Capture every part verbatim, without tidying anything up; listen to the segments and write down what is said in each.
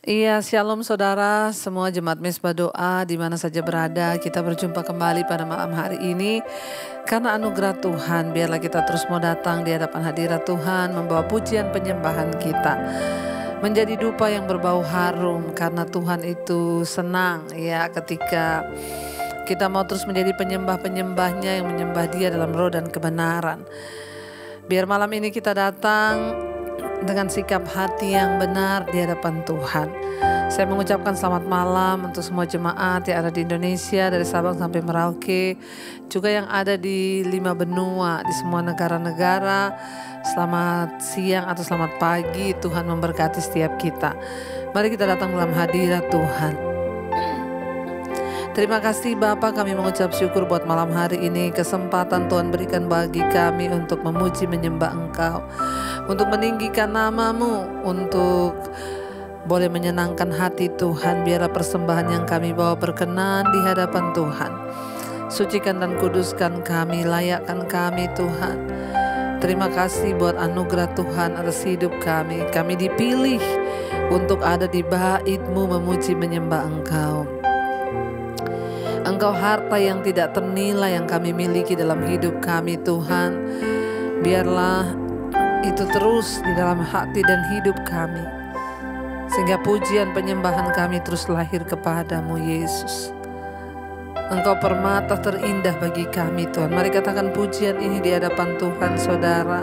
Iya, shalom saudara, semua jemaat Mesbah Doa di mana saja berada. Kita berjumpa kembali pada malam hari ini. Karena anugerah Tuhan, biarlah kita terus mau datang di hadapan hadirat Tuhan, membawa pujian penyembahan kita. Menjadi dupa yang berbau harum, karena Tuhan itu senang ya ketika kita mau terus menjadi penyembah-penyembahnya yang menyembah Dia dalam roh dan kebenaran. Biar malam ini kita datang dengan sikap hati yang benar di hadapan Tuhan. Saya mengucapkan selamat malam untuk semua jemaat yang ada di Indonesia, dari Sabang sampai Merauke, juga yang ada di lima benua, di semua negara-negara. Selamat siang atau selamat pagi, Tuhan memberkati setiap kita. Mari kita datang dalam hadirat Tuhan. Terima kasih Bapa, kami mengucap syukur buat malam hari ini. Kesempatan Tuhan berikan bagi kami untuk memuji menyembah Engkau, untuk meninggikan nama-Mu, untuk boleh menyenangkan hati Tuhan. Biarlah persembahan yang kami bawa berkenan di hadapan Tuhan. Sucikan dan kuduskan kami, layakkan kami Tuhan. Terima kasih buat anugerah Tuhan atas hidup kami. Kami dipilih untuk ada di bait-Mu memuji menyembah Engkau. Engkau harta yang tidak ternilai yang kami miliki dalam hidup kami Tuhan. Biarlah itu terus di dalam hati dan hidup kami, sehingga pujian penyembahan kami terus lahir kepadamu Yesus. Engkau permata terindah bagi kami Tuhan. Mari katakan pujian ini di hadapan Tuhan saudara.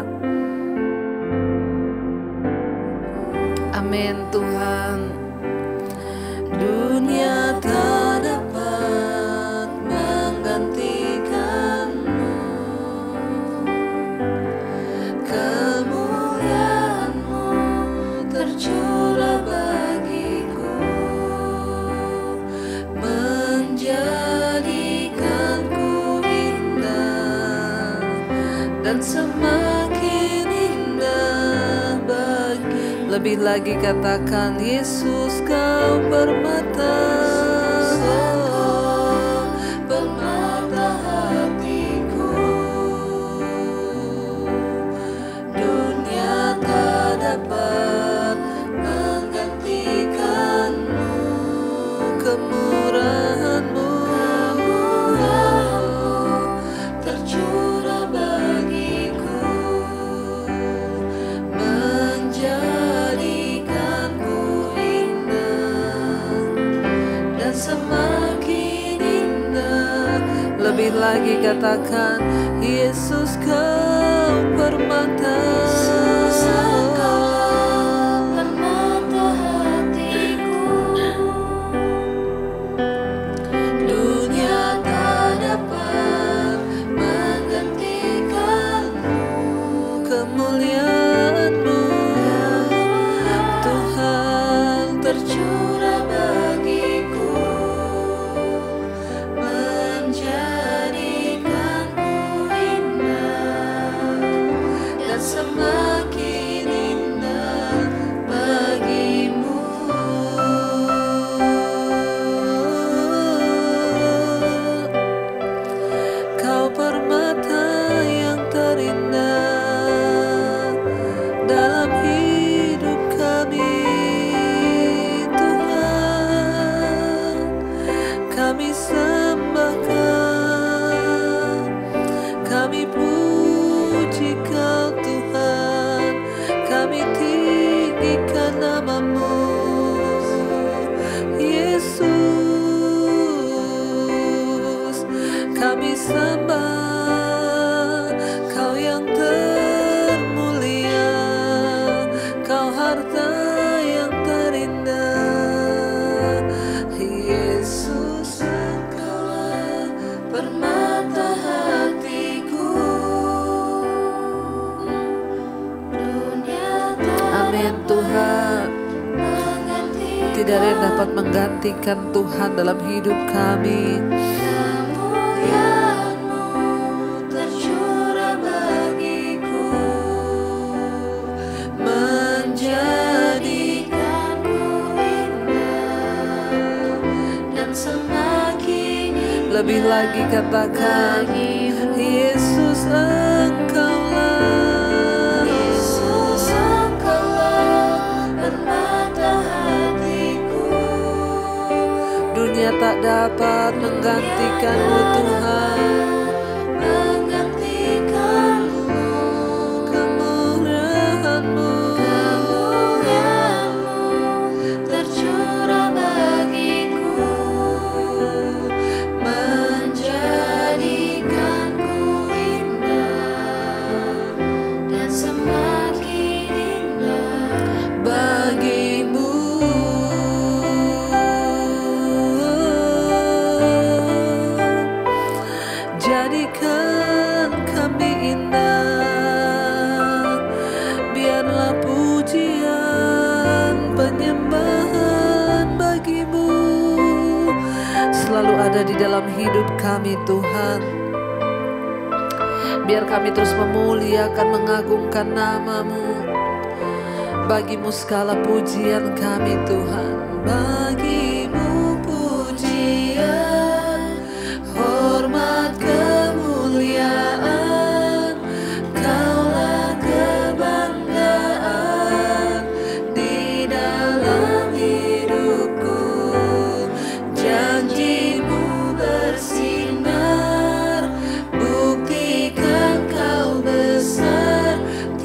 Amin Tuhan. Dunia tak dapat menggantikan-Mu, kemuliaan-Mu tercurah bagiku, menjadikanku indah dan semakin indah bagi. Lebih lagi katakan Yesus, Kau permata, oh, permata hatiku. Dunia tak dapat menggantikan-Mu, kemurahan-Mu, kemurahan-Mu tercurah bagiku, menjadikanku indah dan semakin indah. Lebih lagi katakan Yesus, Kau permata, permata hatiku. Dunia tak dapat menggantikan-Mu, kemuliaan-Mu Tuhan tercurah bagiku, menjadikanku indah dan semakin indah bagi-Mu. Kau permata yang terindah dalam hidup kami Tuhan. Kami sembahkan, kami puji Kau Tuhan, kami tinggikan nama-Mu Yesus. Kami sembah Kau yang termulia, Kau harta yang terindah. Yesus, Engkaulah permata hatiku. Dunia tak Amin Tuhan. Tidak ada yang dapat menggantikan Tuhan dalam hidup kami. Kemuliaan-Mu tercurah bagiku, menjadikanku indah dan semakin indah. Lebih lagi katakan Yesus, Engkaulah, Yesus, Engkaulah permata hatiku. dunia tak dapat menggantikan-Mu Tuhan. Di dalam hidup kami Tuhan, biar kami terus memuliakan, mengagungkan nama-Mu. Bagi-Mu segala pujian kami Tuhan, bagi-Mu pujian, hormat, kemuliaan. Kaulah kebanggaan di dalam hidupku. Janji bersinar, buktikan Kau besar.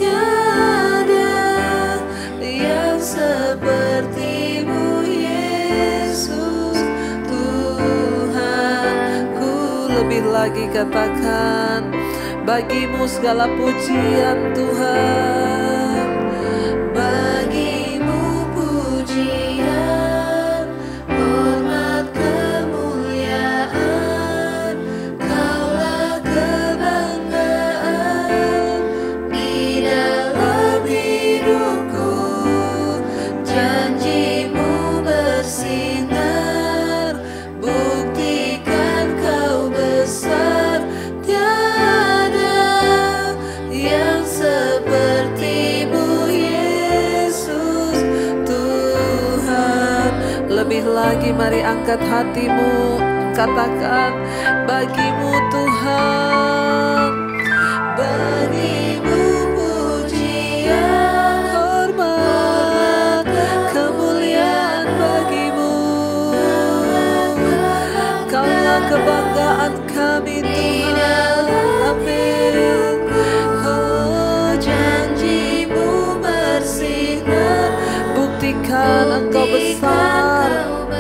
Tiada yang seperti-Mu Yesus Tuhanku. Lebih lagi katakan, bagi-Mu segala pujian Tuhan, bagi-Mu pujian, hormat, kemuliaan. Kaulah kebanggaan di dalam hidupku. Janji-Mu bersinar, buktikan Kau besar. Tiada yang seperti-Mu Yesus Tuhan. Lebih lagi mari angkat hatimu, katakan, bagi-Mu Tuhan, bagi-Mu pujian, hormat, kemuliaan. Bagi-Mu, Kaulah kebanggaan kami Tuhan. Amin. Oh, janji-Mu bersinar, buktikan Engkau besar.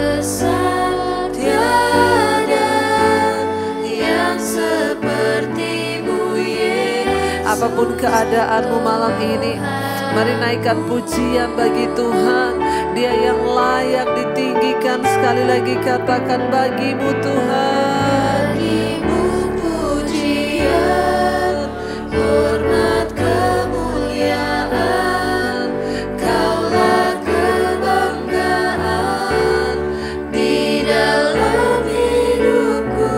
Tiada yang seperti-Mu Yesus. Apapun keadaanmu malam ini, mari naikkan pujian bagi Tuhan. Dia yang layak ditinggikan. Sekali lagi katakan, bagi-Mu Tuhan, bagi-Mu pujian, hormat, kemuliaan. Kaulah kebanggaan di dalam hidupku.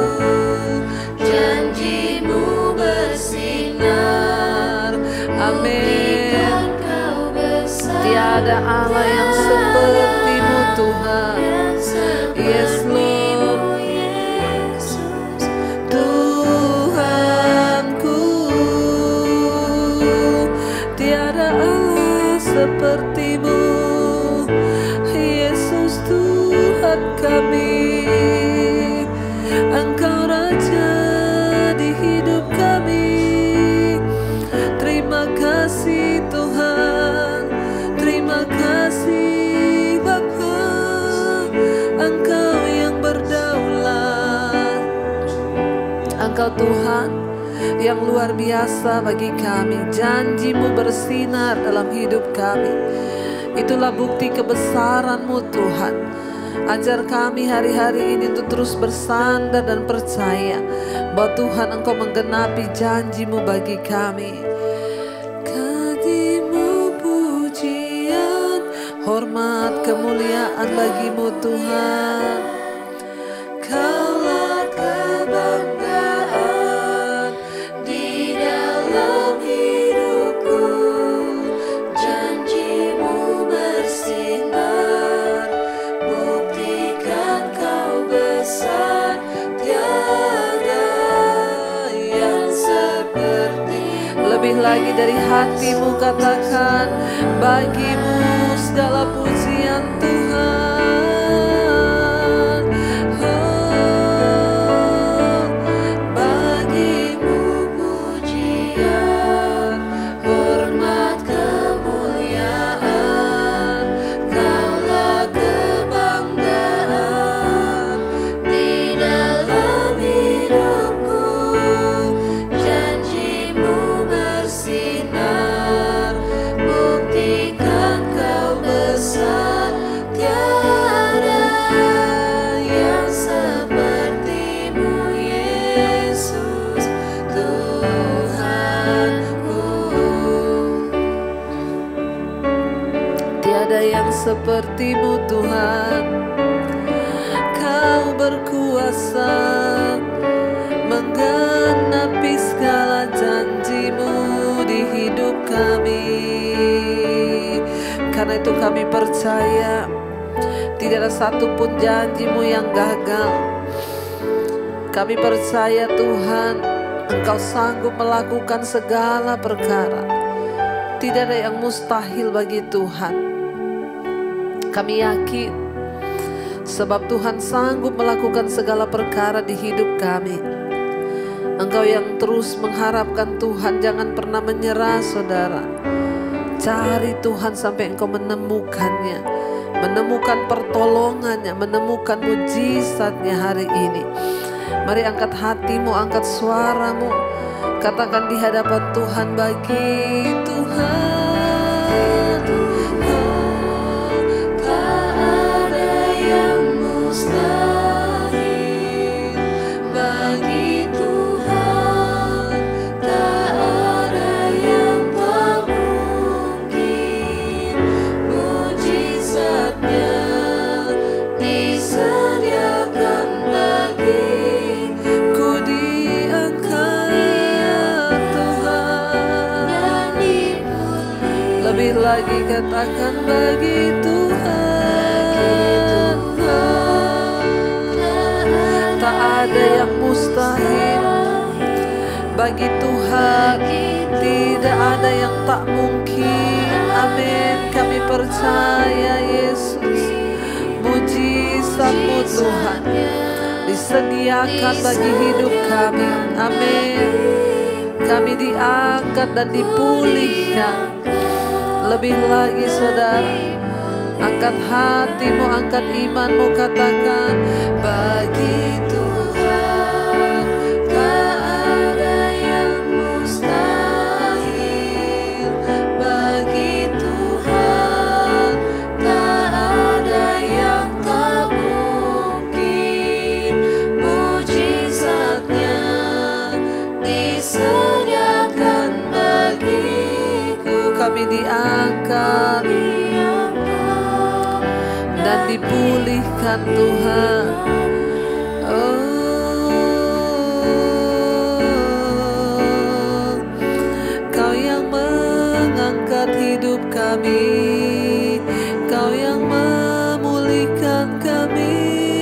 Janji-Mu bersinar. Amin. Tiada Allah yang seperti-Mu Tuhan. Yes Lord, Tuhanku. Tiada Allah seperti-Mu, Yesus Tuhan kami. Engkau Raja di hidup kami. Terima kasih Tuhan, terima kasih Bapa. Engkau yang berdaulat, Engkau Tuhan yang luar biasa bagi kami. Janji-Mu bersinar dalam hidup kami. Itulah bukti kebesaran-Mu Tuhan. Ajar kami hari-hari ini untuk terus bersandar dan percaya bahwa Tuhan Engkau menggenapi janji-Mu bagi kami. Bagi-Mu pujian, hormat, kemuliaan bagi-Mu Tuhan. Kaulah kebanggaan di dalam hidupku. Janji-Mu bersinar, buktikan Kau besar. Tiada yang seperti. Lebih lagi dari hatimu katakan, bagi-Mu segala pujian Tuhan, seperti-Mu Tuhan. Kau berkuasa menggenapi segala janji-Mu di hidup kami. Karena itu kami percaya tidak ada satupun janji-Mu yang gagal. Kami percaya Tuhan, Engkau sanggup melakukan segala perkara. Tidak ada yang mustahil bagi Tuhan. Kami yakin sebab Tuhan sanggup melakukan segala perkara di hidup kami. Engkau yang terus mengharapkan Tuhan, jangan pernah menyerah saudara. Cari Tuhan sampai engkau menemukannya, menemukan pertolongannya, menemukan mujizatnya hari ini. Mari angkat hatimu, angkat suaramu, katakan di hadapan Tuhan, bagi Tuhan lagi katakan, bagi Tuhan tak ada yang mustahil. Bagi Tuhan tidak ada yang tak mungkin. Amin. Kami percaya Yesus, mujizat-Mu Tuhan disediakan bagi hidup kami. Amin. Kami diangkat dan dipulihkan. Lebih lagi saudara, angkat hatimu, angkat imanmu, katakan, bagi Tuhan tak ada yang mustahil. Bagi Tuhan tak ada yang tak mungkin. Mujizatnya disediakan bagiku. Kami diangkat dan dipulihkan Tuhan. Oh, Kau yang mengangkat hidup kami, Kau yang memulihkan kami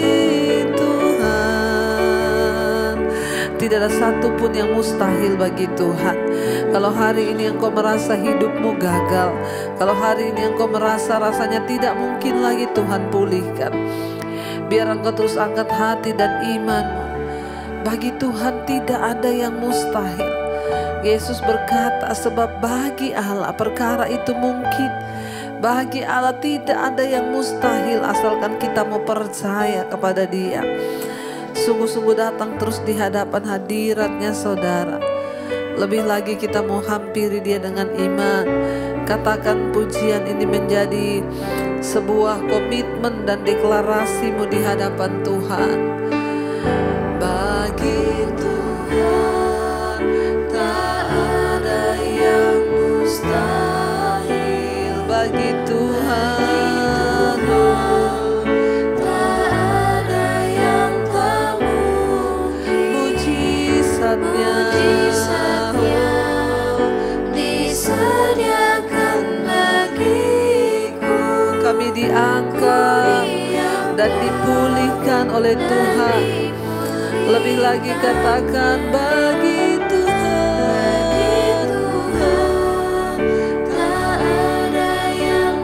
Tuhan. Tidak ada satupun yang mustahil bagi Tuhan. Kalau hari ini engkau merasa hidupmu gagal, kalau hari ini engkau merasa rasanya tidak mungkin lagi Tuhan pulihkan, biar engkau terus angkat hati dan imanmu. Bagi Tuhan tidak ada yang mustahil. Yesus berkata, sebab bagi Allah perkara itu mungkin. Bagi Allah tidak ada yang mustahil, asalkan kita mau percaya kepada Dia. Sungguh-sungguh datang terus di hadapan hadirat-Nya saudara. Lebih lagi kita mau hampiri Dia dengan iman. Katakan pujian ini menjadi sebuah komitmen dan deklarasimu di hadapan Tuhan. Bagi Tuhan tak ada yang mustahil. Bagi Tuhan tak ada yang tak mungkin. Mujizatnya kami diangkat dan dipulihkan oleh Tuhan. Lebih lagi katakan, bagi Tuhan tak ada yang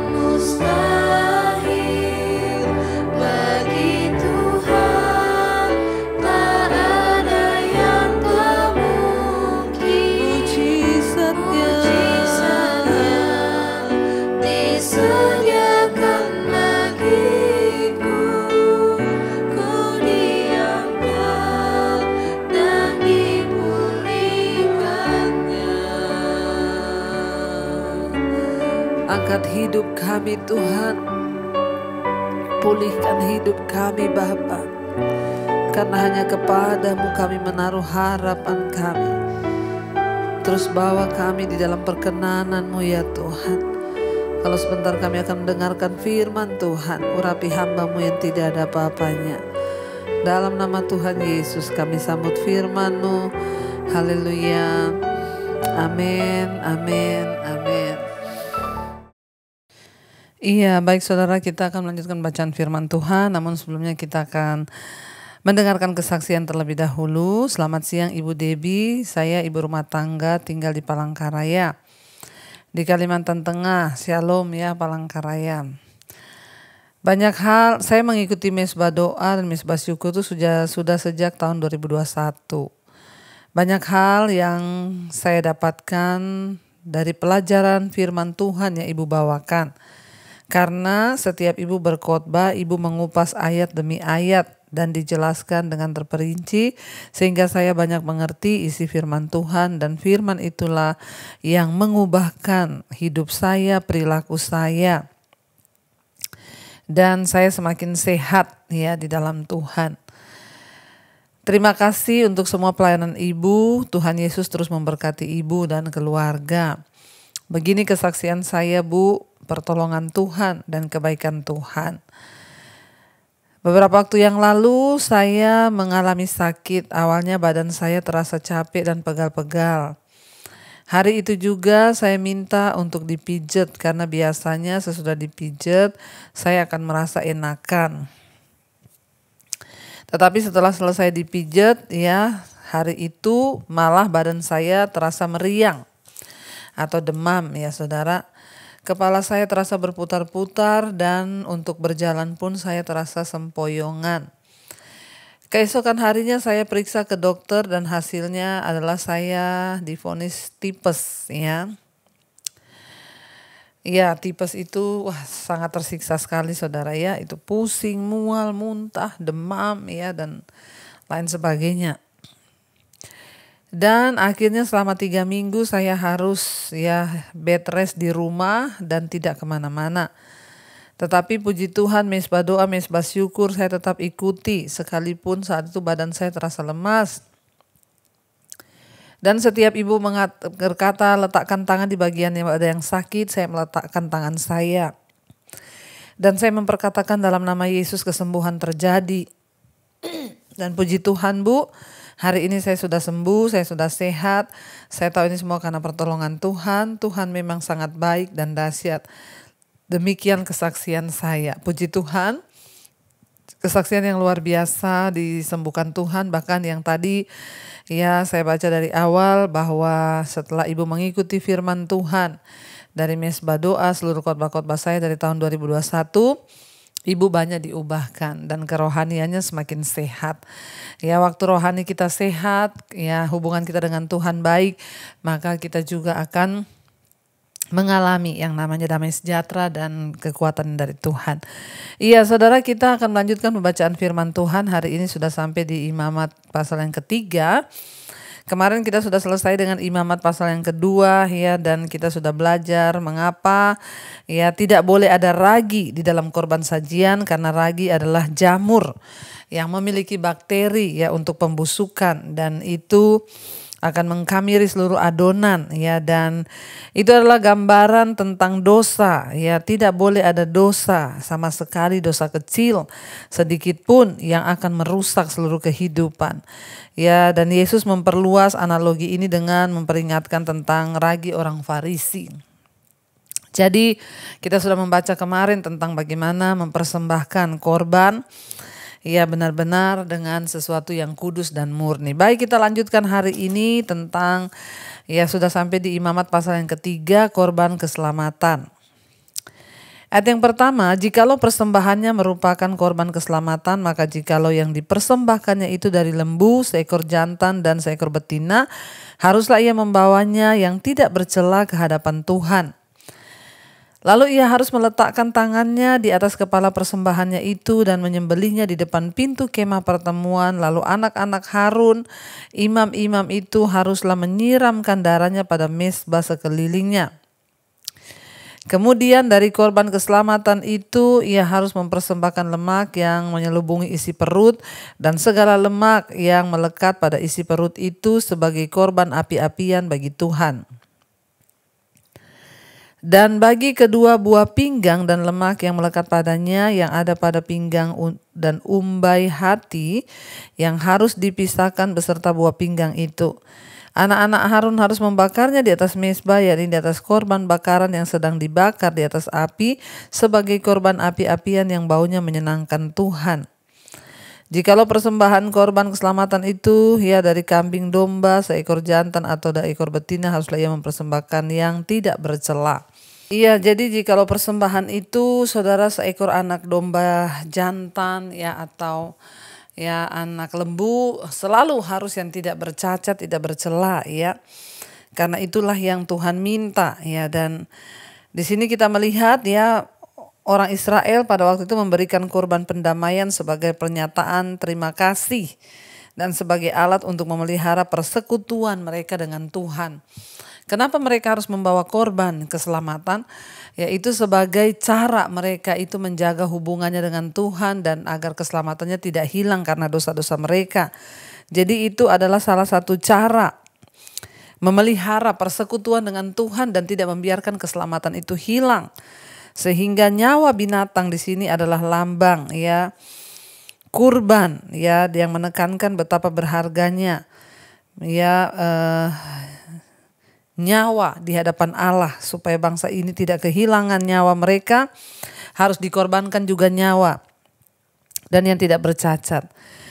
mustahil. Bagi Tuhan tak ada yang tak mungkin. Mujizatnya disediakan bagiku. Ku diangkat dan dipulihkannya. Angkat hidup kami Tuhan, pulihkan hidup kami Bapa. Karena hanya kepadamu kami menaruh harapan kami. Terus bawa kami di dalam perkenanan-Mu ya Tuhan. Kalau sebentar kami akan mendengarkan firman Tuhan, urapi hamba-Mu yang tidak ada apa-apanya. Dalam nama Tuhan Yesus kami sambut firman-Mu. Haleluya. Amin, amin, amin. Iya, baik saudara, kita akan melanjutkan bacaan firman Tuhan. Namun sebelumnya kita akan mendengarkan kesaksian terlebih dahulu. Selamat siang Ibu Debbie, saya ibu rumah tangga tinggal di Palangkaraya di Kalimantan Tengah. Shalom ya Palangkaraya. Banyak hal, saya mengikuti mesbah doa dan mesbah syukur itu sudah, sudah sejak tahun dua ribu dua puluh satu. Banyak hal yang saya dapatkan dari pelajaran firman Tuhan yang Ibu bawakan. Karena setiap ibu berkhotbah, ibu mengupas ayat demi ayat dan dijelaskan dengan terperinci sehingga saya banyak mengerti isi firman Tuhan, dan firman itulah yang mengubahkan hidup saya, perilaku saya. Dan saya semakin sehat ya di dalam Tuhan. Terima kasih untuk semua pelayanan ibu. Tuhan Yesus terus memberkati ibu dan keluarga. Begini kesaksian saya Bu, pertolongan Tuhan dan kebaikan Tuhan. Beberapa waktu yang lalu saya mengalami sakit. Awalnya badan saya terasa capek dan pegal-pegal. Hari itu juga saya minta untuk dipijat karena biasanya sesudah dipijat saya akan merasa enakan. Tetapi setelah selesai dipijat ya, hari itu malah badan saya terasa meriang atau demam ya saudara. Kepala saya terasa berputar-putar dan untuk berjalan pun saya terasa sempoyongan. Keesokan harinya saya periksa ke dokter dan hasilnya adalah saya divonis tipes ya. Ya, tipes itu wah sangat tersiksa sekali saudara ya. Itu pusing, mual, muntah, demam ya dan lain sebagainya. Dan akhirnya selama tiga minggu saya harus ya bed rest di rumah dan tidak kemana-mana. Tetapi puji Tuhan mesbah doa, mesbah syukur saya tetap ikuti. Sekalipun saat itu badan saya terasa lemas. Dan setiap ibu berkata letakkan tangan di bagian yang ada yang sakit, saya meletakkan tangan saya. Dan saya memperkatakan dalam nama Yesus kesembuhan terjadi. Dan puji Tuhan Bu, hari ini saya sudah sembuh, saya sudah sehat. Saya tahu ini semua karena pertolongan Tuhan. Tuhan memang sangat baik dan dahsyat. Demikian kesaksian saya. Puji Tuhan, kesaksian yang luar biasa disembuhkan Tuhan. Bahkan yang tadi ya saya baca dari awal bahwa setelah ibu mengikuti firman Tuhan dari mesbah doa, seluruh khotbah-khotbah saya dari tahun dua ribu dua puluh satu, ibu banyak diubahkan dan kerohaniannya semakin sehat. Ya waktu rohani kita sehat, ya hubungan kita dengan Tuhan baik, maka kita juga akan mengalami yang namanya damai sejahtera dan kekuatan dari Tuhan. Iya saudara, kita akan melanjutkan pembacaan firman Tuhan. Hari ini sudah sampai di Imamat pasal yang ketiga. Kemarin kita sudah selesai dengan Imamat pasal yang kedua ya, dan kita sudah belajar mengapa ya tidak boleh ada ragi di dalam korban sajian, karena ragi adalah jamur yang memiliki bakteri ya untuk pembusukan, dan itu akan mengkamiri seluruh adonan ya, dan itu adalah gambaran tentang dosa ya. Tidak boleh ada dosa sama sekali, dosa kecil sedikit pun yang akan merusak seluruh kehidupan ya. Dan Yesus memperluas analogi ini dengan memperingatkan tentang ragi orang Farisi. Jadi kita sudah membaca kemarin tentang bagaimana mempersembahkan korban ya benar-benar dengan sesuatu yang kudus dan murni. Baik, kita lanjutkan hari ini tentang ya sudah sampai di Imamat pasal yang ketiga, korban keselamatan. Ayat yang pertama, jikalau persembahannya merupakan korban keselamatan, maka jikalau yang dipersembahkannya itu dari lembu, seekor jantan dan seekor betina, haruslah ia membawanya yang tidak bercela ke hadapan Tuhan. Lalu ia harus meletakkan tangannya di atas kepala persembahannya itu dan menyembelihnya di depan pintu kemah pertemuan. Lalu anak-anak Harun, imam-imam itu haruslah menyiramkan darahnya pada mezbah sekelilingnya. Kemudian dari korban keselamatan itu ia harus mempersembahkan lemak yang menyelubungi isi perut dan segala lemak yang melekat pada isi perut itu sebagai korban api-apian bagi Tuhan. Dan bagi kedua buah pinggang dan lemak yang melekat padanya yang ada pada pinggang dan umbai hati yang harus dipisahkan beserta buah pinggang itu. Anak-anak Harun harus membakarnya di atas mezbah, yakni di atas korban bakaran yang sedang dibakar di atas api sebagai korban api-apian yang baunya menyenangkan Tuhan. Jikalau persembahan korban keselamatan itu ya dari kambing domba, seekor jantan atau dari ekor betina, haruslah ia mempersembahkan yang tidak bercela. Iya, jadi jikalau persembahan itu saudara seekor anak domba jantan ya atau ya anak lembu, selalu harus yang tidak bercacat, tidak bercela ya. Karena itulah yang Tuhan minta ya. Dan di sini kita melihat ya, orang Israel pada waktu itu memberikan korban pendamaian sebagai pernyataan terima kasih dan sebagai alat untuk memelihara persekutuan mereka dengan Tuhan. Kenapa mereka harus membawa korban keselamatan? Yaitu sebagai cara mereka itu menjaga hubungannya dengan Tuhan dan agar keselamatannya tidak hilang karena dosa-dosa mereka. Jadi itu adalah salah satu cara memelihara persekutuan dengan Tuhan dan tidak membiarkan keselamatan itu hilang. Sehingga nyawa binatang di sini adalah lambang ya kurban ya, yang menekankan betapa berharganya ya eh, nyawa di hadapan Allah. Supaya bangsa ini tidak kehilangan nyawa mereka, harus dikorbankan juga nyawa dan yang tidak bercacat.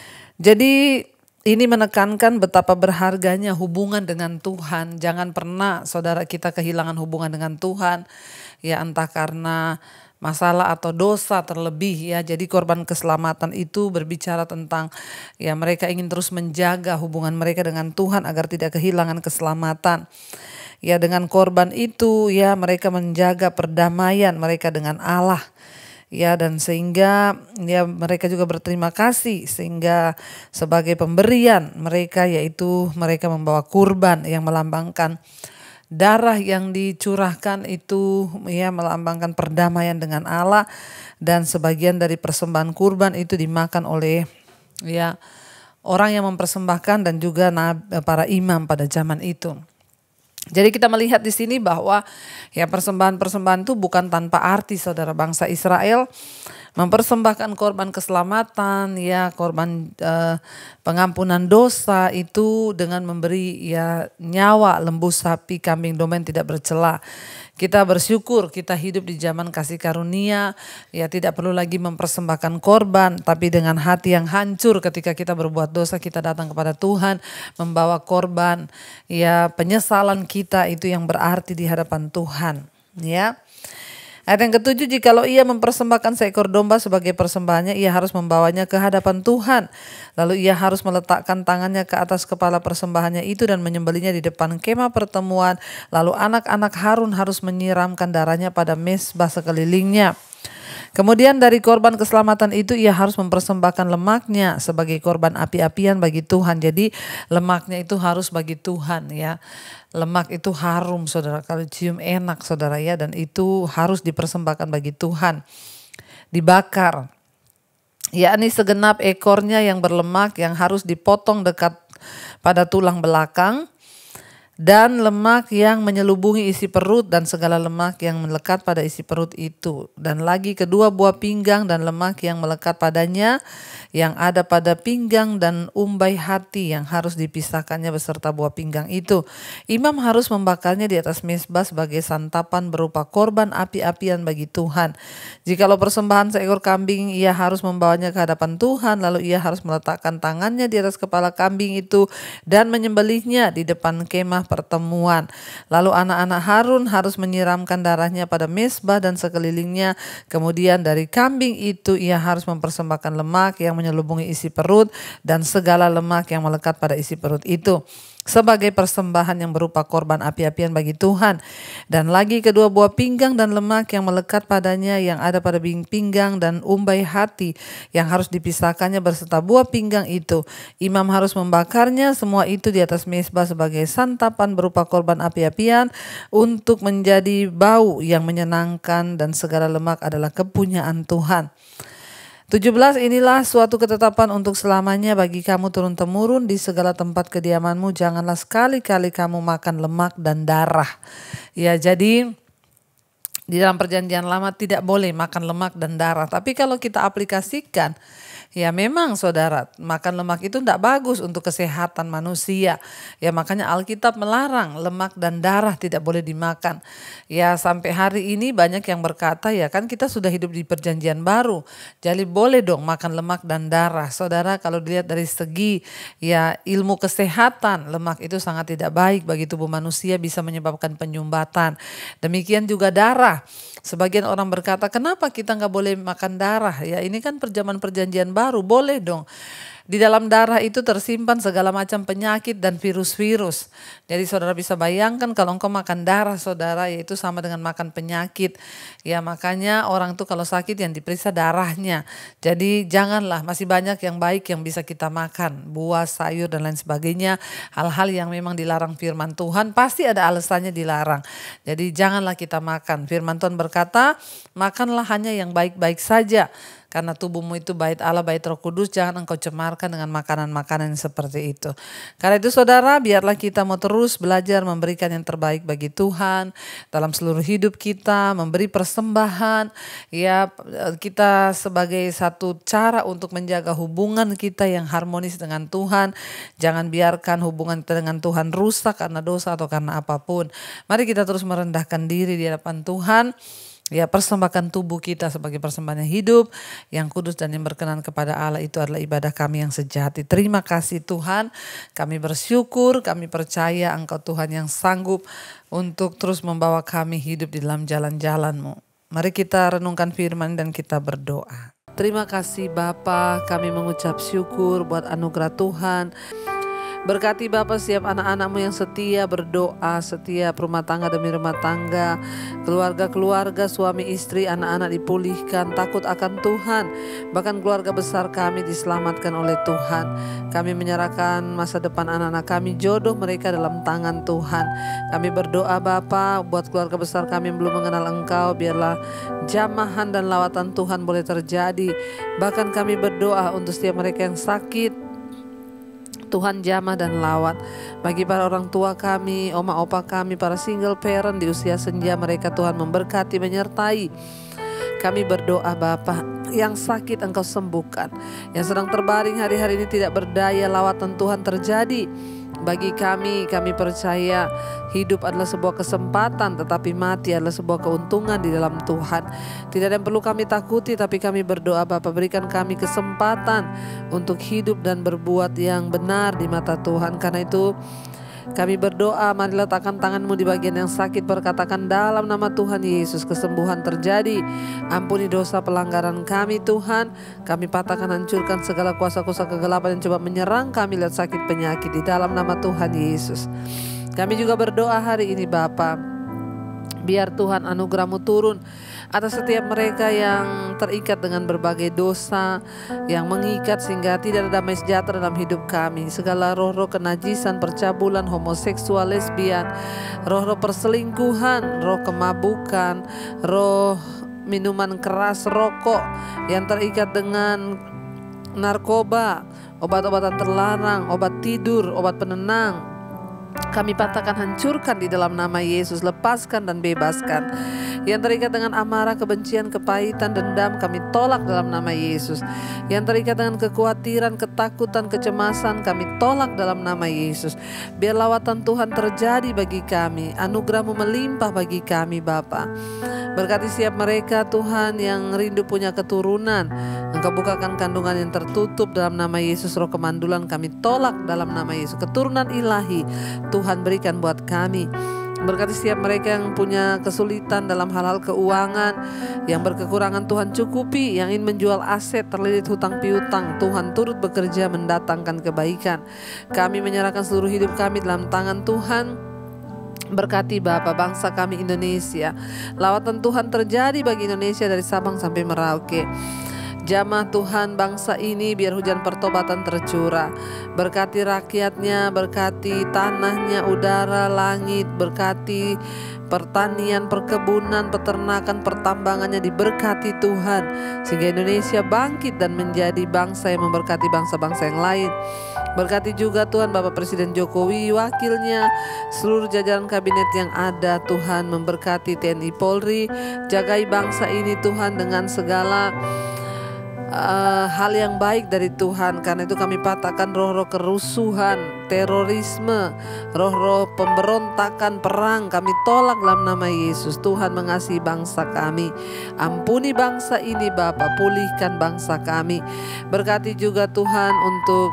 Jadi ini menekankan betapa berharganya hubungan dengan Tuhan. Jangan pernah saudara kita kehilangan hubungan dengan Tuhan ya, entah karena masalah atau dosa terlebih ya. Jadi korban keselamatan itu berbicara tentang ya mereka ingin terus menjaga hubungan mereka dengan Tuhan agar tidak kehilangan keselamatan. Ya, dengan korban itu ya mereka menjaga perdamaian mereka dengan Allah. Ya, dan sehingga ya mereka juga berterima kasih, sehingga sebagai pemberian mereka yaitu mereka membawa kurban yang melambangkan darah yang dicurahkan itu ya melambangkan perdamaian dengan Allah, dan sebagian dari persembahan kurban itu dimakan oleh ya orang yang mempersembahkan dan juga para imam pada zaman itu. Jadi kita melihat di sini bahwa ya persembahan-persembahan itu bukan tanpa arti saudara. Bangsa Israel mempersembahkan korban keselamatan ya, korban eh, pengampunan dosa itu dengan memberi ya nyawa lembu, sapi, kambing domba yang tidak bercela. Kita bersyukur kita hidup di zaman kasih karunia ya, tidak perlu lagi mempersembahkan korban, tapi dengan hati yang hancur ketika kita berbuat dosa kita datang kepada Tuhan membawa korban ya penyesalan kita, itu yang berarti di hadapan Tuhan ya. Ayat yang ketujuh, jikalau ia mempersembahkan seekor domba sebagai persembahannya, ia harus membawanya ke hadapan Tuhan. Lalu ia harus meletakkan tangannya ke atas kepala persembahannya itu dan menyembelihnya di depan kemah pertemuan. Lalu anak-anak Harun harus menyiramkan darahnya pada mezbah sekelilingnya. Kemudian dari korban keselamatan itu ia harus mempersembahkan lemaknya sebagai korban api-apian bagi Tuhan. Jadi lemaknya itu harus bagi Tuhan ya. Lemak itu harum saudara, kalau cium enak saudara ya, dan itu harus dipersembahkan bagi Tuhan. Dibakar, yakni segenap ekornya yang berlemak yang harus dipotong dekat pada tulang belakang, dan lemak yang menyelubungi isi perut dan segala lemak yang melekat pada isi perut itu. Dan lagi kedua buah pinggang dan lemak yang melekat padanya yang ada pada pinggang dan umbai hati yang harus dipisahkannya beserta buah pinggang itu. Imam harus membakarnya di atas mezbah sebagai santapan berupa korban api-apian bagi Tuhan. Jikalau persembahan seekor kambing, ia harus membawanya ke hadapan Tuhan, lalu ia harus meletakkan tangannya di atas kepala kambing itu dan menyembelihnya di depan kemah pertemuan. Lalu anak-anak Harun harus menyiramkan darahnya pada mezbah dan sekelilingnya. Kemudian dari kambing itu ia harus mempersembahkan lemak yang menyelubungi isi perut dan segala lemak yang melekat pada isi perut itu sebagai persembahan yang berupa korban api-apian bagi Tuhan. Dan lagi kedua buah pinggang dan lemak yang melekat padanya yang ada pada pinggang dan umbai hati yang harus dipisahkannya berserta buah pinggang itu. Imam harus membakarnya semua itu di atas mezbah sebagai santapan berupa korban api-apian untuk menjadi bau yang menyenangkan, dan segala lemak adalah kepunyaan Tuhan. tujuh belas Inilah suatu ketetapan untuk selamanya bagi kamu turun-temurun di segala tempat kediamanmu, janganlah sekali-kali kamu makan lemak dan darah. Ya, jadi Di dalam perjanjian lama tidak boleh makan lemak dan darah. Tapi kalau kita aplikasikan, ya memang saudara, makan lemak itu tidak bagus untuk kesehatan manusia. Ya makanya Alkitab melarang lemak dan darah tidak boleh dimakan. Ya sampai hari ini banyak yang berkata, ya kan kita sudah hidup di perjanjian baru, jadi boleh dong makan lemak dan darah. Saudara, kalau dilihat dari segi ya ilmu kesehatan, lemak itu sangat tidak baik bagi tubuh manusia, bisa menyebabkan penyumbatan. Demikian juga darah. Sebagian orang berkata, kenapa kita nggak boleh makan darah? Ya ini kan perjaman perjanjian baru, boleh dong. Di dalam darah itu tersimpan segala macam penyakit dan virus-virus. Jadi saudara bisa bayangkan kalau engkau makan darah saudara, yaitu sama dengan makan penyakit. Ya makanya orang tuh kalau sakit yang diperiksa darahnya. Jadi janganlah, masih banyak yang baik yang bisa kita makan. Buah, sayur dan lain sebagainya. Hal-hal yang memang dilarang firman Tuhan, pasti ada alasannya dilarang. Jadi janganlah kita makan. Firman Tuhan berkata, makanlah hanya yang baik-baik saja. Karena tubuhmu itu bait Allah, bait Roh Kudus, jangan engkau cemarkan dengan makanan-makanan seperti itu. Karena itu saudara, biarlah kita mau terus belajar memberikan yang terbaik bagi Tuhan dalam seluruh hidup kita, memberi persembahan. Ya, kita sebagai satu cara untuk menjaga hubungan kita yang harmonis dengan Tuhan. Jangan biarkan hubungan kita dengan Tuhan rusak karena dosa atau karena apapun. Mari kita terus merendahkan diri di hadapan Tuhan. Ya, persembahkan tubuh kita sebagai persembahan yang hidup, yang kudus dan yang berkenan kepada Allah, itu adalah ibadah kami yang sejati. Terima kasih Tuhan, kami bersyukur, kami percaya Engkau Tuhan yang sanggup untuk terus membawa kami hidup di dalam jalan-jalan-Mu. Mari kita renungkan firman dan kita berdoa. Terima kasih Bapa, kami mengucap syukur buat anugerah Tuhan. Berkati Bapa setiap anak-anak-Mu yang setia berdoa, setiap rumah tangga demi rumah tangga, keluarga-keluarga, suami istri, anak-anak dipulihkan, takut akan Tuhan. Bahkan keluarga besar kami diselamatkan oleh Tuhan. Kami menyerahkan masa depan anak-anak kami, jodoh mereka dalam tangan Tuhan. Kami berdoa Bapa buat keluarga besar kami yang belum mengenal Engkau, biarlah jamahan dan lawatan Tuhan boleh terjadi. Bahkan kami berdoa untuk setiap mereka yang sakit, Tuhan jamah dan lawat. Bagi para orang tua kami, oma opa kami, para single parent di usia senja mereka, Tuhan memberkati, menyertai. Kami berdoa Bapa, yang sakit Engkau sembuhkan, yang sedang terbaring hari-hari ini tidak berdaya, lawatan Tuhan terjadi. Bagi kami, kami percaya hidup adalah sebuah kesempatan, tetapi mati adalah sebuah keuntungan di dalam Tuhan. Tidak ada yang perlu kami takuti, tapi kami berdoa Bapa, berikan kami kesempatan untuk hidup dan berbuat yang benar di mata Tuhan. Karena itu kami berdoa, mari letakkan tangan-Mu di bagian yang sakit, berkatakan dalam nama Tuhan Yesus kesembuhan terjadi. Ampuni dosa pelanggaran kami Tuhan. Kami patahkan, hancurkan segala kuasa-kuasa kegelapan yang coba menyerang kami lewat sakit penyakit di dalam nama Tuhan Yesus. Kami juga berdoa hari ini Bapa, biar Tuhan anugerah-Mu turun atas setiap mereka yang terikat dengan berbagai dosa yang mengikat sehingga tidak ada damai sejahtera dalam hidup kami. Segala roh-roh kenajisan, percabulan, homoseksual, lesbian, roh-roh perselingkuhan, roh kemabukan, roh minuman keras, rokok yang terikat dengan narkoba, obat-obatan terlarang, obat tidur, obat penenang, kami patahkan, hancurkan di dalam nama Yesus. Lepaskan dan bebaskan. Yang terikat dengan amarah, kebencian, kepahitan, dendam, kami tolak dalam nama Yesus. Yang terikat dengan kekhawatiran, ketakutan, kecemasan, kami tolak dalam nama Yesus. Biar lawatan Tuhan terjadi bagi kami, anugerah-Mu melimpah bagi kami Bapa. Berkati setiap mereka Tuhan yang rindu punya keturunan. Engkau bukakan kandungan yang tertutup dalam nama Yesus. Roh kemandulan kami tolak dalam nama Yesus. Keturunan ilahi Tuhan berikan buat kami. Berkati setiap mereka yang punya kesulitan dalam hal-hal keuangan, yang berkekurangan Tuhan cukupi, yang ingin menjual aset, terlilit hutang piutang, Tuhan turut bekerja mendatangkan kebaikan. Kami menyerahkan seluruh hidup kami dalam tangan Tuhan. Berkati Bapa bangsa kami Indonesia. Lawatan Tuhan terjadi bagi Indonesia dari Sabang sampai Merauke. Jamah Tuhan bangsa ini biar hujan pertobatan tercurah. Berkati rakyatnya, berkati tanahnya, udara, langit, berkati pertanian, perkebunan, peternakan, pertambangannya diberkati Tuhan. Sehingga Indonesia bangkit dan menjadi bangsa yang memberkati bangsa-bangsa yang lain. Berkati juga Tuhan Bapak Presiden Jokowi, wakilnya, seluruh jajaran kabinet yang ada Tuhan. Memberkati T N I Polri, jagai bangsa ini Tuhan dengan segala Uh, hal yang baik dari Tuhan. Karena itu kami patahkan roh-roh kerusuhan, terorisme, roh-roh pemberontakan, perang, kami tolak dalam nama Yesus. Tuhan mengasihi bangsa kami, ampuni bangsa ini Bapa, pulihkan bangsa kami. Berkati juga Tuhan untuk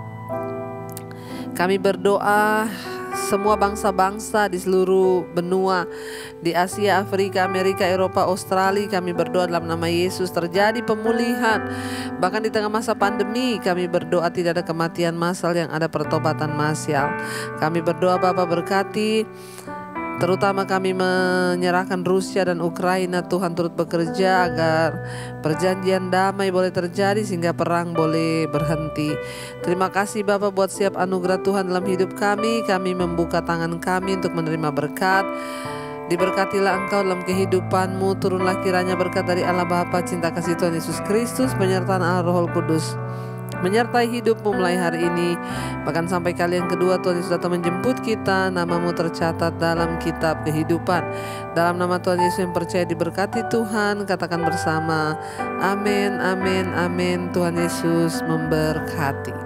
kami berdoa semua bangsa-bangsa di seluruh benua, di Asia, Afrika, Amerika, Eropa, Australia. Kami berdoa dalam nama Yesus terjadi pemulihan. Bahkan di tengah masa pandemi kami berdoa tidak ada kematian massal, yang ada pertobatan massal. Kami berdoa Bapa berkati, terutama kami menyerahkan Rusia dan Ukraina. Tuhan turut bekerja agar perjanjian damai boleh terjadi sehingga perang boleh berhenti. Terima kasih Bapak buat setiap anugerah Tuhan dalam hidup kami. Kami membuka tangan kami untuk menerima berkat. Diberkatilah Engkau dalam kehidupanmu. Turunlah kiranya berkat dari Allah Bapa, cinta kasih Tuhan Yesus Kristus, penyertaan Allah Roh Kudus menyertai hidupmu mulai hari ini, bahkan sampai kali yang kedua Tuhan Yesus datang menjemput kita. Namamu tercatat dalam kitab kehidupan. Dalam nama Tuhan Yesus yang percaya diberkati Tuhan, katakan bersama amin, amin, amin. Tuhan Yesus memberkati.